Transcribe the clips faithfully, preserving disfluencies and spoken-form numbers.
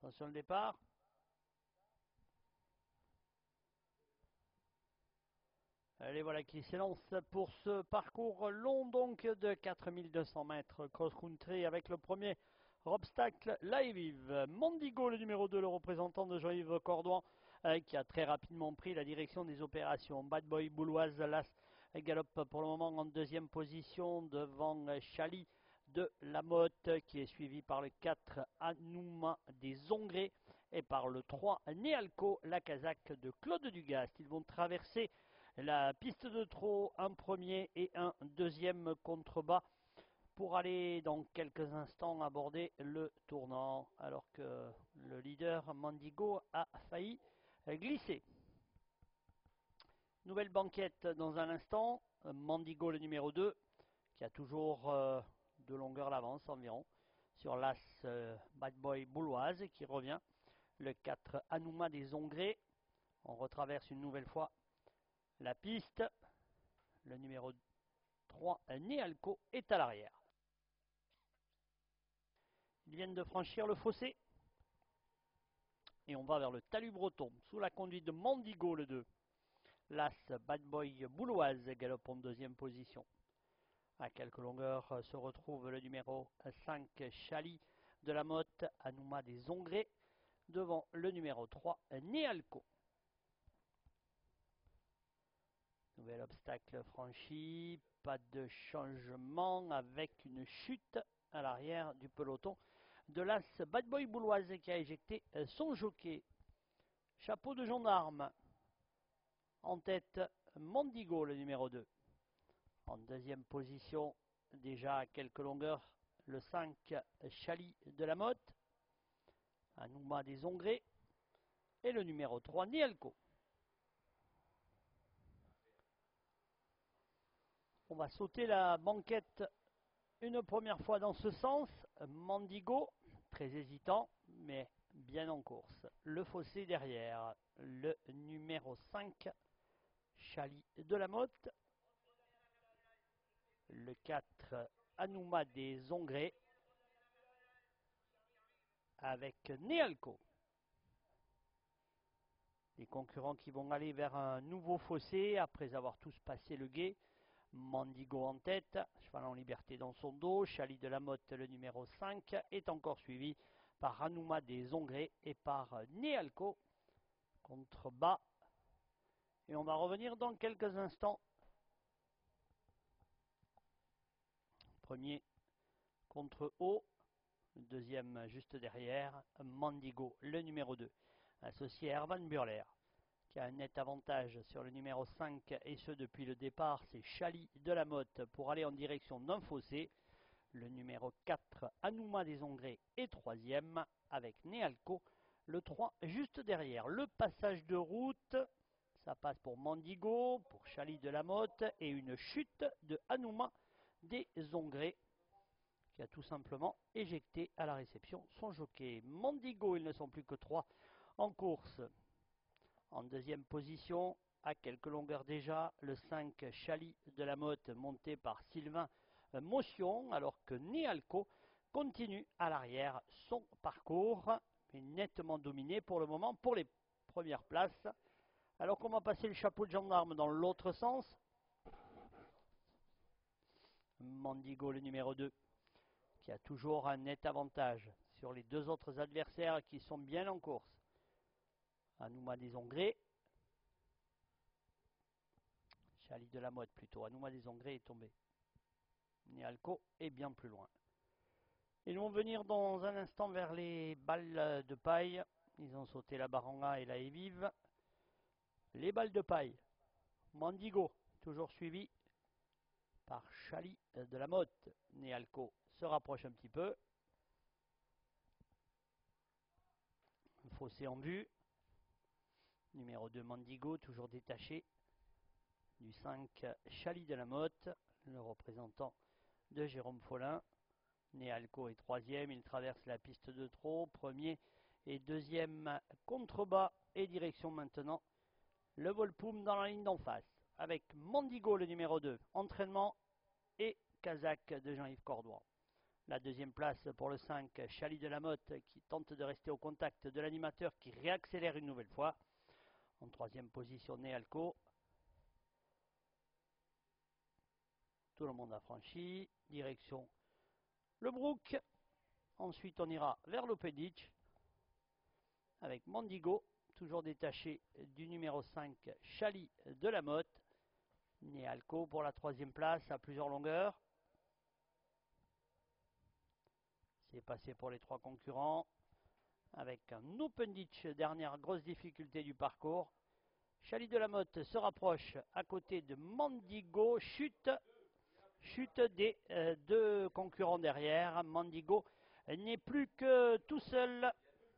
Attention le départ. Allez, voilà qui s'élance pour ce parcours long donc de quatre mille deux cents mètres cross-country avec le premier obstacle Live. Mondigo, le numéro deux, le représentant de Jean-Yves Cordouan, euh, qui a très rapidement pris la direction des opérations. Bad Boy Bouloise, Las galope pour le moment en deuxième position devant Chali de la Motte, qui est suivi par le quatre Anouma des Ongrés et par le trois Néalco, la Kazakh de Claude Dugast. Ils vont traverser la piste de trot, un premier et un deuxième contrebas pour aller dans quelques instants aborder le tournant, alors que le leader Mondigo a failli glisser. Nouvelle banquette dans un instant. Mondigo, le numéro deux, qui a toujours euh, deux longueurs d'avance environ sur l'As euh, Bad Boy Bouloise, qui revient. Le quatre Anouma des Ongrés. On retraverse une nouvelle fois la piste. Le numéro trois Néalco est à l'arrière. Ils viennent de franchir le fossé. Et on va vers le talus breton, sous la conduite de Mondigo le deux. L'As Bad Boy Bouloise galope en deuxième position. À quelques longueurs se retrouve le numéro cinq Chali de la Motte, Anouma des Ongrés, devant le numéro trois Néalco. Nouvel obstacle franchi, pas de changement avec une chute à l'arrière du peloton de l'As Bad Boy Bouloise qui a éjecté son jockey. Chapeau de gendarme. En tête, Mondigo, le numéro deux. En deuxième position, déjà à quelques longueurs, le cinq Chali de la Motte, Anouma des Ongrés et le numéro trois Néalco. On va sauter la banquette une première fois dans ce sens. Mondigo, très hésitant, mais bien en course. Le fossé derrière, le numéro cinq Chali de la Motte, le quatre Anouma des Ongrés avec Néalco. Les concurrents qui vont aller vers un nouveau fossé après avoir tous passé le gué. Mondigo en tête, cheval en liberté dans son dos. Chali de la Motte, le numéro cinq, est encore suivi par Anouma des Ongrés et par Néalco. Contre bas. Et on va revenir dans quelques instants. Premier contre haut. Deuxième juste derrière. Mondigo, le numéro deux. Associé à Erwan Burler, qui a un net avantage sur le numéro cinq, et ce depuis le départ, c'est Chali de la Motte pour aller en direction d'un fossé. Le numéro quatre, Anouma des Ongrés, est troisième, avec Néalco, le trois juste derrière. Le passage de route, ça passe pour Mondigo, pour Chali de la Motte, et une chute de Anouma des Ongrés, qui a tout simplement éjecté à la réception son jockey. Mondigo, ils ne sont plus que trois en course. En deuxième position, à quelques longueurs déjà, le cinq Chali de la Motte monté par Sylvain Motion, alors que Néalco continue à l'arrière son parcours, mais nettement dominé pour le moment pour les premières places. Alors qu'on va passer le chapeau de gendarme dans l'autre sens. Mondigo, le numéro deux, qui a toujours un net avantage sur les deux autres adversaires qui sont bien en course. Anouma des Ongrés. Chali de la Motte plutôt. Anouma des Ongrés est tombé. Néalco est bien plus loin. Ils vont venir dans un instant vers les balles de paille. Ils ont sauté la Baranga et la Evive. Les balles de paille. Mondigo, toujours suivi par Chali de la Motte. Néalco se rapproche un petit peu. Un fossé en vue. Numéro deux Mondigo, toujours détaché du cinq Chali de la Motte, le représentant de Jérôme Follin. Néalco est troisième, il traverse la piste de trot, premier et deuxième contrebas et direction maintenant le Volpoum dans la ligne d'en face avec Mondigo, le numéro deux, entraînement et Kazakh de Jean-Yves Cordouan. La deuxième place pour le cinq, Chali de la Motte, qui tente de rester au contact de l'animateur, qui réaccélère une nouvelle fois. En troisième position, Nealco. Tout le monde a franchi. Direction le Brook. Ensuite, on ira vers l'Open-Ditch avec Mandigo, toujours détaché du numéro cinq, Chali de la Motte. Nealco pour la troisième place à plusieurs longueurs. C'est passé pour les trois concurrents avec un Open-Ditch, dernière grosse difficulté du parcours. Chali de la Motte se rapproche à côté de Mandigo, chute, chute des euh, deux concurrents derrière. Mandigo n'est plus que tout seul.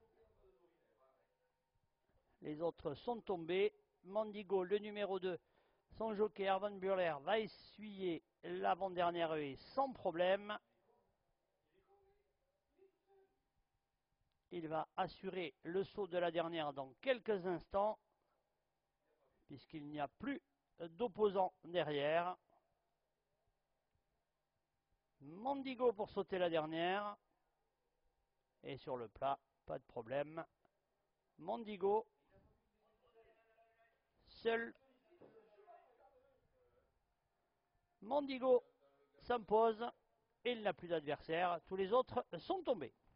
Les autres sont tombés. Mandigo, le numéro deux, son jockey Erwan Burler va essuyer l'avant-dernière haie sans problème. Il va assurer le saut de la dernière dans quelques instants, puisqu'il n'y a plus d'opposants derrière. Mandigo pour sauter la dernière. Et sur le plat, pas de problème. Mandigo, seul. Mandigo s'impose et il n'a plus d'adversaire. Tous les autres sont tombés.